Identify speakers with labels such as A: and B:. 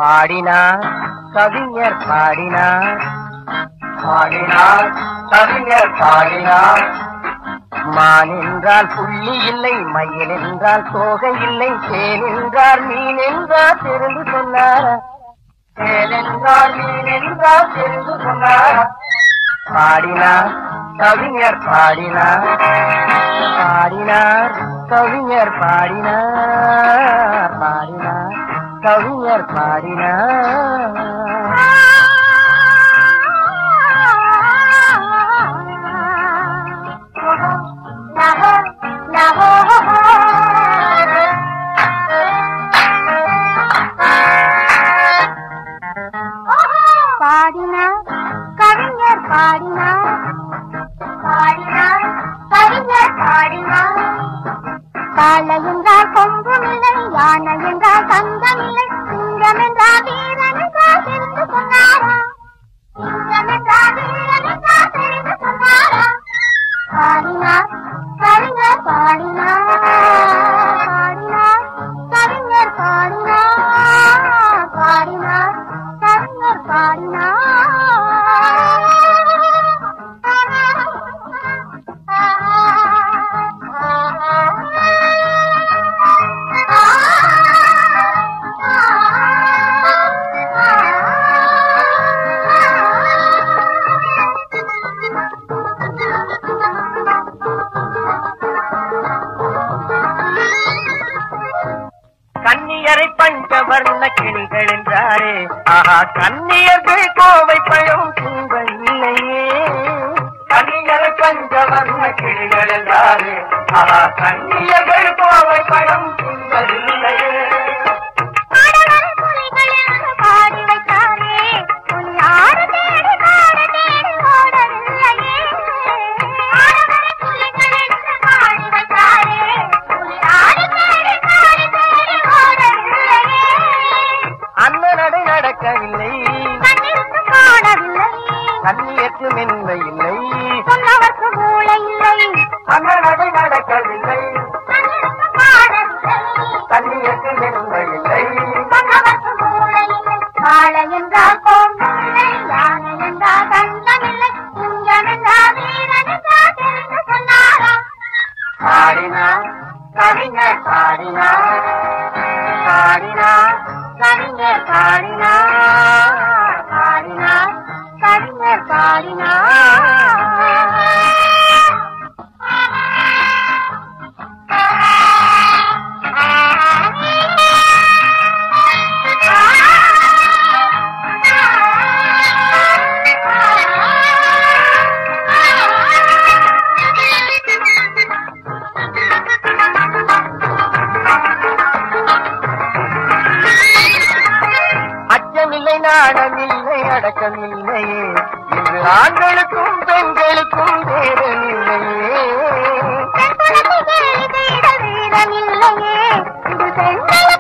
A: பாடினார் கவிஞர் பாடினார், பாடினார் கவிஞர் பாடினார். மான் என்றால் புள்ளி இல்லை, மயில் என்றால் தோகை இல்லை, தேன் என்றால் மீன் என்றால் தெரிந்து சொன்னார், தேன் என்றால் மீன் என்றால் தெரிந்து சொன்னார். பாடினார் கவிஞர் பாடினார், பாடினார் கவிஞர் பாடினார், பாடினார் கவிஞர் பாடினார்.
B: பாடினார் கவிஞர் பாடினார், பாடினார் கவிஞர் பாடினார். காளை என்றால் கொம்புமில்லை, யானை என்றால் தங்கமில்லை, சிங்கம் என்றால் வீரன் என்றால் தெரிந்து சொன்னாரா, சிங்கம் என்றால் வீரன் என்றால் தெரிந்து சொன்னாரா. பாடினார் கவிஞர் பாடினார், பாடினார் கவிஞர் பாடினார், பாடினார் கவிஞர் பாடினார்.
A: கன்னியரை பஞ்சவர்ண கிளிகள் என்றாரே, ஆஹா கன்னியர்கள் கோவை பழம் தூங்கவில்லையே. கன்னியரை பஞ்சவர்ண கிளிகள் என்றாரே, ஆஹா கன்னியர்கள் கோவை பழம் தூங்கவில்லையே.
B: பாடி வைத்தாரே, புலி ஆறு தேடி காட தேடி ஓடவில்லையே. பாடி வைத்தாரே, புலி ஆறு தேடி காட தேடி ஓடவில்லையே.
A: அந்த நடை நடக்கவில்லை,
B: கண்ணிற்கு காணவில்லை,
A: கண்ணியற்கு மென்மை இல்லை,
B: சொன்னவர்க்கு மூளை இல்லை.
A: அந்த நடை நடக்கவில்லை,
B: கண்ணிற்கு காணவில்லை,
A: கண்ணியற்கு மென்மை இல்லை,
B: சொன்னவர்க்கு மூளை இல்லை. காளை என்றால் கோம்புமில்லை, யானை என்றால் தங்கமில்லை, சிங்கம் என்றால் வீரன் என்றால் தெரிந்து சொன்னாரா.
A: பாடினார் கவிஞர் பாடினார், பாடினார் கவிஞர் பாடினார்,
B: பாடினார் கவிஞர் பாடினார்.
A: அச்சமில்லை நாணமில்லை அடக்கமில்லையே, இன்று ஆண்களுக்கும் பெண்களுக்கும் வேதமில்லையே.
B: வீரமில்லையே, இது பெண்களுக்கு